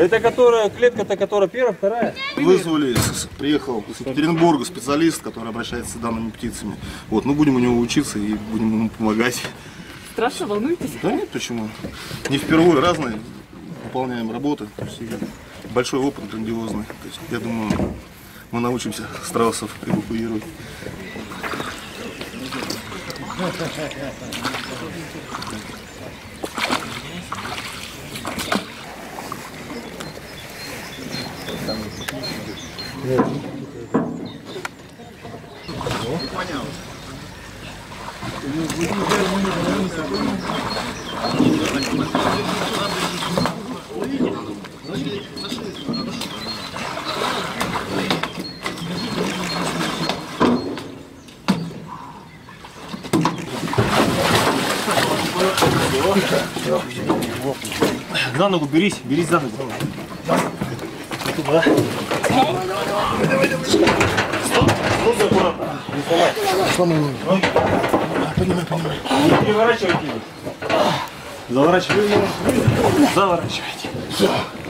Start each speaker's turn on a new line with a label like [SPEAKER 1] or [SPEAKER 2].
[SPEAKER 1] Это которая, клетка-то, которая первая, вторая?
[SPEAKER 2] Вызвали, приехал из Екатеринбурга специалист, который обращается с данными птицами. Вот, мы будем у него учиться и будем ему помогать.
[SPEAKER 3] Страшно, волнуетесь?
[SPEAKER 2] Да нет, почему? Не впервые, разные выполняем работы. То есть, большой опыт, грандиозный. То есть, я думаю, мы научимся страусов эвакуировать.
[SPEAKER 1] За ногу берись, берись за ногу. Туда. Давай. Стоп, аккуратно. Не сломай.
[SPEAKER 2] Сломай ноги. Поднимай.
[SPEAKER 1] Не переворачивайте. Заворачивайте. Заворачивайте.